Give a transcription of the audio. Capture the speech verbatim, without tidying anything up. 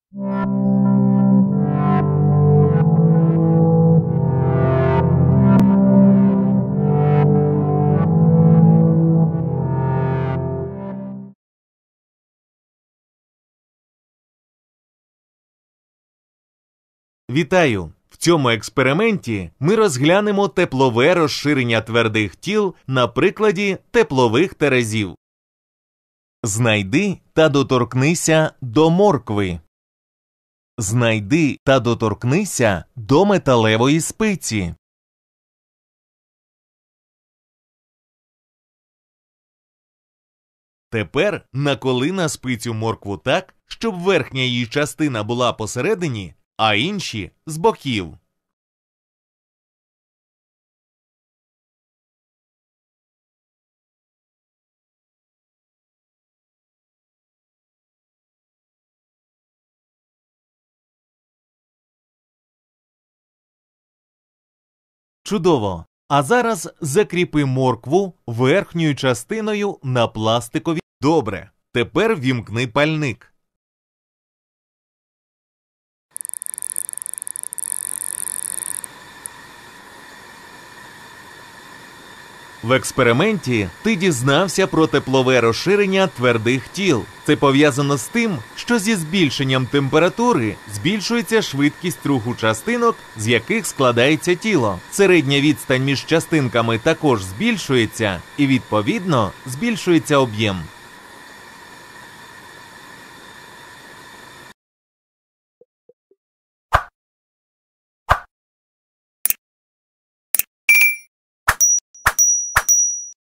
Вітаю! В цьому експерименті ми розглянемо теплове розширення твердих тіл на прикладі теплових терезів. Знайди та доторкнися до моркви. Знайди та доторкнися до металевої спиці. Тепер наколи на спицю моркву так, щоб верхня її частина була посередині, а інші – з боків. Чудово! А зараз закріпи моркву верхньою частиною на пластиковій. Добре. Тепер вімкни пальник. В експерименті ти дізнався про теплове розширення твердих тіл. Це пов'язано з тим, що зі збільшенням температури збільшується швидкість руху частинок, з яких складається тіло. Середня відстань між частинками також збільшується і, відповідно, збільшується об'єм.